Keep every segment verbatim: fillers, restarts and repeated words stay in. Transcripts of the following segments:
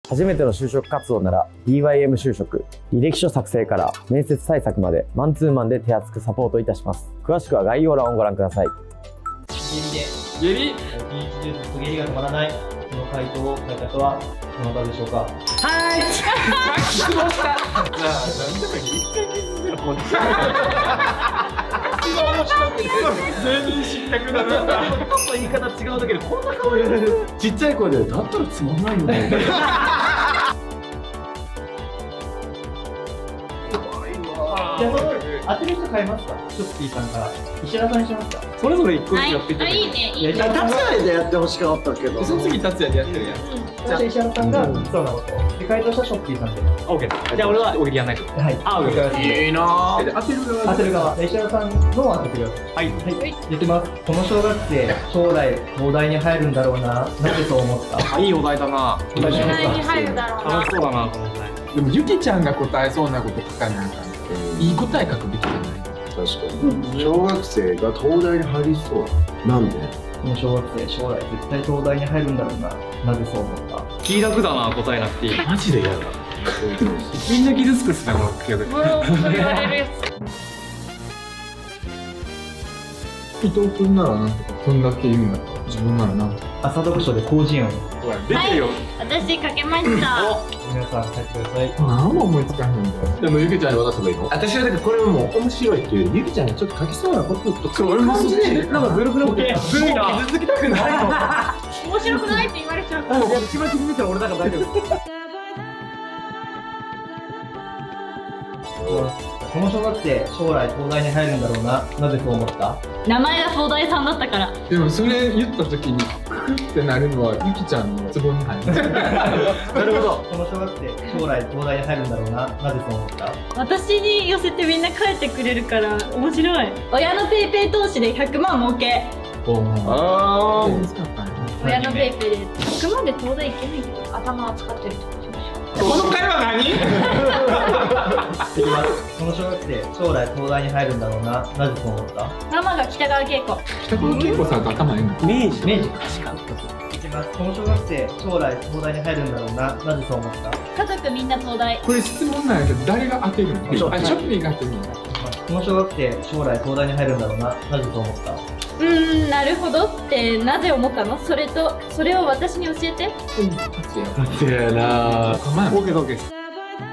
初めての就職活動なら ディーワイエム 就職、履歴書作成から面接対策までマンツーマンで手厚くサポートいたします。詳しくは概要欄をご覧ください。 下痢で下痢ピーチジュースと下痢が止まらない。この回答を書いた人はどなたでしょうか。 はーいさっきどうしたじゃあ何でもいい一回削るよこっち一番面白くて全員失格だな。ちょっと言い方違うだけでこんな顔やる。 ちっちゃい声でだったらつまんないよね。 当てる人変えますか。ショッピーさんから石原さんにしますか。 それぞれ一個ずつやっていけばいい。 いいね、いいね。 達也でやってほしかったけど。 その次達也でやってるやん。 じゃあ石原さんがそうなことで回答したショッピーさんで。 オッケー。じゃあ俺は大喜利やんないと。 はい。 あ、オッケー。いいなー。当てる側。 当てる側。石原さんの当ててください。 はい。 はい。言ってます。この小学生将来東大に入るんだろうな。なぜそう思った。 いいお題だな。 東大に入るだろうな。 楽しそうだなこのお題。 でもゆきちゃんが答えそうなこと書かなあかん。いい答え書くべきじゃない。 確かに。小学生が東大に入りそう。なんで？ この小学生将来絶対東大に入るんだろうな。なぜそう思った。 気楽だな答えなくていい。 マジで嫌だ。 みんな傷つくっすねこの企画。 もう言われるやつ。 伊藤君ならなんとかこんだけ言うんだったら自分ならなんとか。 朝読書で広辞苑を出てるよ。 私書けました。 皆さん書いてください。 何も思いつかへんだよ。 でもゆきちゃんに渡せばいいの？私はだからこれはもう面白いっていうよりゆきちゃんがちょっと書きそうなこととか俺もそうでなんかずるくなくてずるいな。傷つきたくないの。 面白くないって言われちゃう。 一番傷ついたら俺だから大丈夫。 この小学生将来東大に入るんだろうな。なぜそう思った。 名前が東大さんだったから。 でもそれ言った時にククってなるのはゆきちゃんのツボに入る。 なるほど。この小学生将来東大に入るんだろうな。なぜそう思った。 私に寄せてみんな書いてくれるから面白い。親のペイペイ投資でひゃくまん儲け。 あ難しかったね。 親のペイペイでひゃくまんで東大行けないけど頭を使ってるってことでしょ。 この会話何？ いきます。この小学生将来東大に入るんだろうな。なぜそう思った。 ママが北川景子。 北川景子さんと頭いいの。 明治明治確か。いきます。この小学生将来東大に入るんだろうな。なぜそう思った。 家族みんな東大。 これ質問なんやけど誰が当てるの？あ、ショッピーが当てるの。 この小学生将来東大に入るんだろうな。なぜそう思った。 うーん、なるほどってなぜ思ったの。それとそれを私に教えて。 うん、達也。 達也やな。 オッケーオッケー。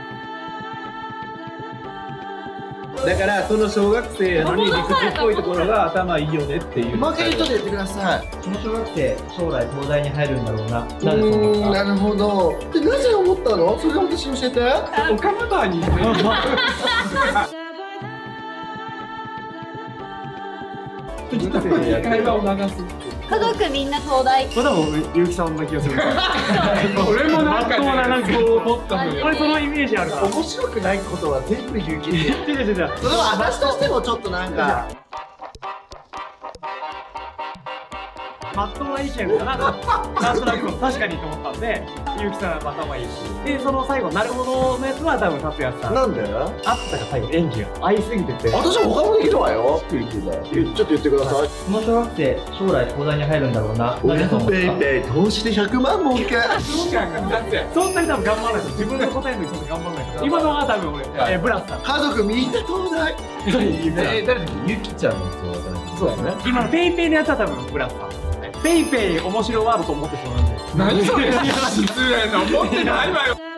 だからその小学生なのに理屈っぽいところが頭いいよねっていう。 もう一回ちょっとやってください。 この小学生将来東大に入るんだろうな。なぜそう思った。 なるほど。でなぜ思ったの？それ私に教えて。 岡本に。会話を流す。 家族みんな東大。 これでも結城さんな気がする。俺もなんかなんかこう取ったのよ。これそのイメージあるから。 面白くないことは全部結城で。 違う違う違う。 それは私としてもちょっとなんか。 まっとうな意見かな。なんとなく確かにと思ったんで、結城さんは頭いいし。でその最後なるほどのやつは多分達也さん。 なんで？ あったが最後演技が合いすぎてて。 私も他もできるわよ。ちょっと言ってください。 この小学生将来東大に入るんだろうな。なぜ親のそう思った。 ペイペイ投資でひゃくまん儲け。 そうか達也。そんなに多分頑張らないと自分の答えの時そんな頑張らないから。今のは多分俺えブラスさん。 家族みんな東大。 え誰だっけ？ゆきちゃんの人は誰？ そうですね。今のペイペイのやつは多分ブラスさん。ペイペイ面白ワードと思ってそうなんで。 何それ？失礼な思ってないわよ。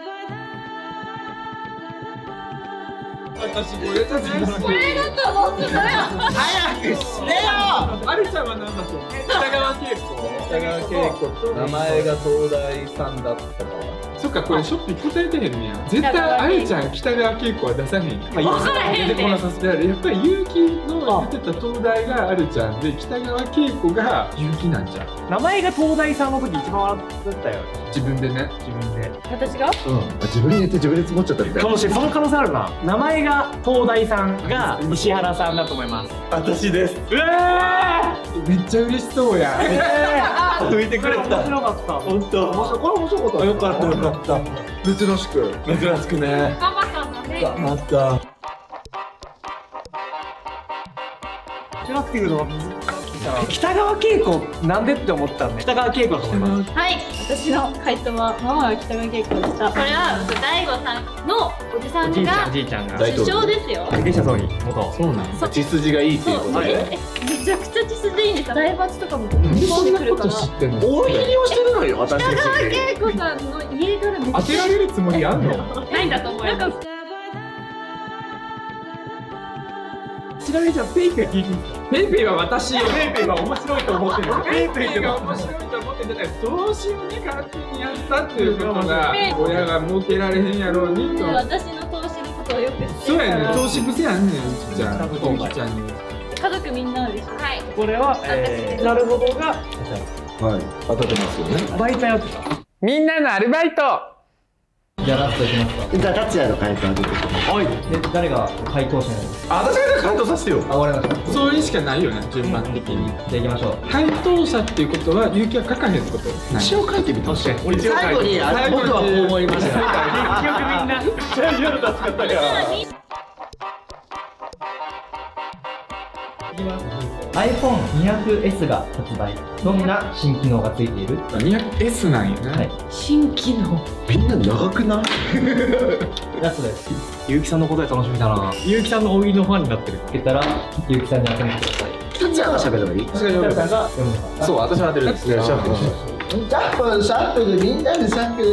私これたちこれだと思ってたよ。 早くしてよ。 あるちゃんは何だと思う？北川景子。 北川景子と名前が東大さんだったから。 そっか、これショッピー答えてへんねや。絶対あるちゃん北川景子は出さへん。 分からへんね。 だからやっぱり結城の言ってた東大があるちゃんで北川景子が結城なんじゃん。 名前が東大さんの時一番笑ったよ。 自分でね。 自分で。 私が？ うん。自分に言って自分で積もっちゃったみたいな。 かもしれない。その可能性あるな。名前が東大さんが石原さんだと思います。 私です。 うわめっちゃ嬉しそうや。 拭いてくれた。 面白かった。 本当。面白い。これ面白かった。よかったよかった。珍しく。珍しくね。 ママさんだね。 なった。 チュラっていうのは難しい。 北川景子なんでって思ったんで北川景子だと思います。 はい、私の回答はママが北川景子でした。これは大悟さんのおじさんがおじいちゃんが首相ですよ。 竹下総理元。 そうなんだ。血筋がいいっていうことで。 めちゃくちゃ血筋いいんですよ。財閥とかも飛んでくるから。 大喜利をしてるのよ、私。 北川景子さんの家柄めっちゃ当てられるつもりあんの？ ないんだと思います。 ちなみにじゃあペイペイ聞いていいですか？ペイペイは私よ。ペイペイは面白いと思ってる。ペイペイが面白いと思ってる。だから投資をね勝手にやったっていうことが親が儲けられへんやろうにと。 私の投資のことをよく知ってるから。 そうやね。投資癖あんねん、ゆきちゃん。ゆきちゃんに。 家族みんなでしょ。はい。 これは、えー、なるほどがはい、当たってますよね。 バイトやってた。みんなのアルバイト。 じゃあラストいきますか。 じゃあ達也の回答出てくる。 はい。 で誰が回答者なんですか。 あ、私が回答させてよ。 あ、終わりました。 そういうしかないよね、順番的に。 じゃあ行きましょう。 回答者っていうことは、ゆきは書かへんってこと。 一応書いてみてほしい。 俺一応書いて最後にあ最後に僕はこう思いました。 結局みんな。じゃあ夜助かったから。 いきます。アイフォンにひゃくエス が発売。どんな新機能がついている？ にひゃくエス なんよね。 はい。 新機能。 みんな長くない？ ラストです。 ゆうきさんの答え楽しみだな。ゆうきさんの大喜利のファンになってる。 つけたらゆうきさんに当ててください。 達也が喋ればいい？ 私が読む。 さんが読むのか。 そう、私は当てるんです。シャッフル。 シャッフルシャッフルみんなでシャッフル。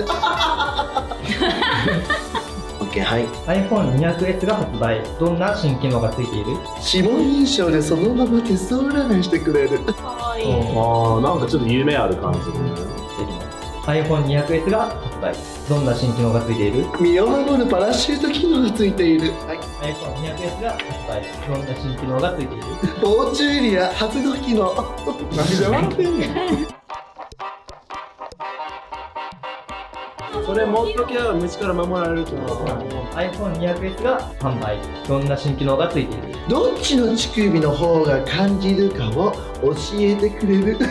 オッケー、はい。 アイフォンにひゃくエス が発売。どんな新機能がついている？ 指紋認証でそのままテスト占いしてくれる。 かわいい。 ああ、なんかちょっと夢ある感じ。 アイフォンにひゃくエス が発売。どんな新機能がついている？ 身を守るパラシュート機能がついている。はい。 アイフォンにひゃくエス が発売。どんな新機能がついている？ 防虫エリア発動機能。 何で笑ってんねん。 それ持っときゃ虫から守られると思う。 アイフォンにひゃくエス が販売。どんな新機能がついている？ どっちの乳首の方が感じるかを教えてくれる。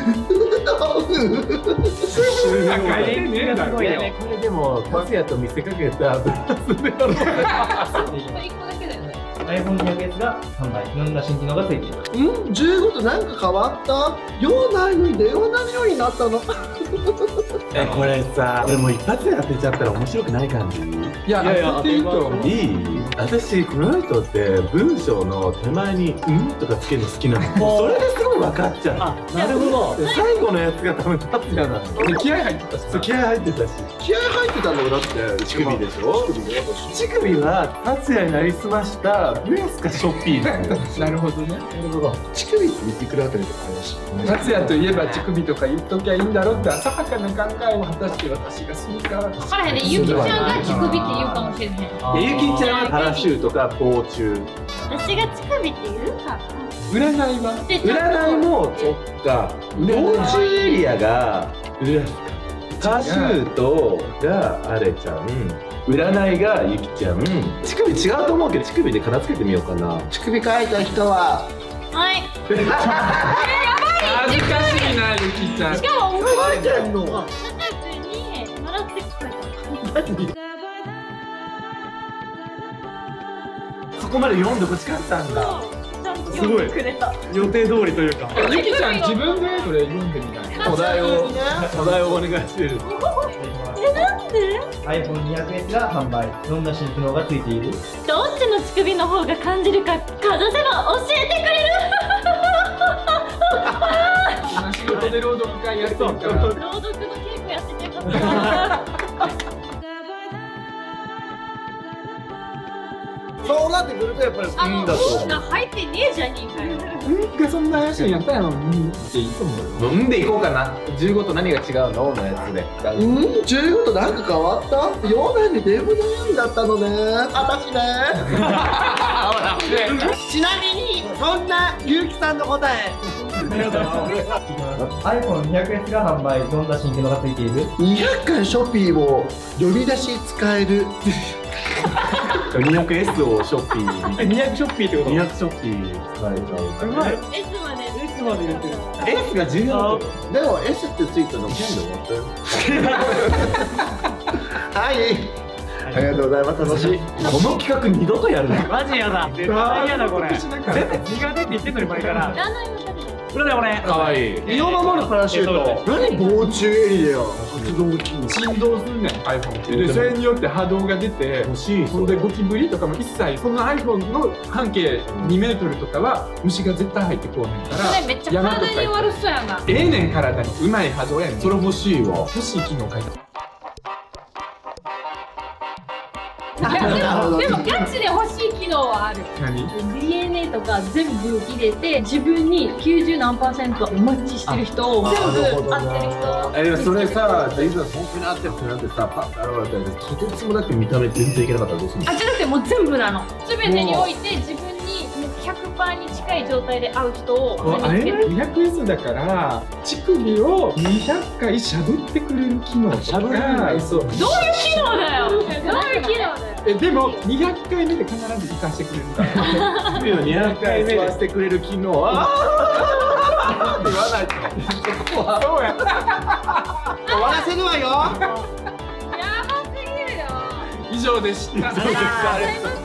なんかええねえだろ。 これでも達也と見せかけたブラスでやろう。 一個だけだよね。 アイフォンにひゃくエス が販売。どんな新機能がついている？ うん、じゅうごとなんか変わった？用ないのに電話鳴るようになったの。 え、これさ、俺もう一発で当てちゃったら面白くない感じ。 いや、当てていいと思う。 いい？私この人って文章の手前に「ん?」とかつけるの好きなの。もうそれですぐ分かっちゃう。 あ、なるほど。 で最後のやつが多分達也なの。 気合入ってたしそう、気合入ってたし。 気合入ってたのだって乳首でしょ。乳首は達也になりすましたブエスかショッピーなの。 なるほどね。 なるほど。乳首って言ってくるあたりとか怪しい。 達也といえば乳首とか言っときゃいいんだろうって浅はかな考えを果たして私がするか。 分からへんね。ゆきちゃんが乳首って言うかもしれへん。 でゆきちゃんはパラシュートか防虫。 私が乳首って言うかな。 占いは？ で占いもそっか。防虫エリアがうらすか。パラシュートがあれちゃん。占いがゆきちゃん。乳首違うと思うけど乳首で片付けてみようかな。 乳首書いた人は。 はい。 恥ずかしいな、ゆきちゃん。 しかも書いてんの。 中に習ってきた。 そこまで読んでほしかったんだ。 ちゃんと読んでくれた。 予定通りというか。 ゆきちゃん自分でそれ読んでみたい。 お題をお題をお願いしてる。 え、なんで？ アイフォンにひゃくエス が販売。どんな新機能がついている？ どっちの乳首の方が感じるかかざせば教えてくれる。 今仕事で朗読会やってるから。 朗読の稽古やっててよかった。 そうなってくるとやっぱりあの、 うんだと運が入ってねえじゃねえかよ。 うんがそんな怪しいんやったらうんっていいと思うよ。 うんでいこうかな。じゅうごと何が違うののやつで。 うん、じゅうごとなんか変わった？用内に電話のようになったのね。私ね。ちなみにそんなゆうきさんの答え。 アイフォンにひゃくエス が販売。どんな新機能がついている？ にひゃっかいショッピーを呼び出し使える。 にひゃくエス をショッピーえ、にひゃくショッピーってこと？ にひゃくショッピー使えちゃう。 うまい。 S まで S まで入れてる。 S が重要だでも S ってついたの剣で終わったよ。はい。ありがとうございます。楽しい。 この企画二度とやるの？ マジやだ。絶対やだこれ。絶対苦手って言ってんのに前から。 占いも食べる。 占い俺かわいい。 身を守るパラシュート。何防虫エリア発動機能。 振動すんねん iPhone ってでそれによって波動が出て欲しい。 ほんでゴキブリとかも一切その iPhone の半径にメートルとかは虫が絶対入ってこうへんからそれめっちゃ体に悪そうやな。 ええねん体にうまい波動やねんそれ欲しいわ。 欲しい機能書いてでもガチで欲しい機能はある。 何ディーエヌエー とか全部入れて自分にきゅうじゅう何パーセントマッチしてる人を全部合ってる人。 えでもそれさ、いざ本当に合ってるってなってさ、パッと現れたらとてつもなく見た目全然いけなかったらどうするの？ あ、じゃなくてもう全部なの。全てにおいて自分にもう ひゃくパーセント に近い状態で会う人をあれ見つける。 にひゃくエス だから乳首をにひゃっかいしゃぶってくれる機能とかしゃぶるそうどういう機能だよ。どういう機能だよ。 えでもにひゃっかいめで必ず生かしてくれるから乳首をにひゃっかいめでしてくれる機能はって言わないとそうや終わらせるわよ。 やばすぎるよ。 以上でした。 あー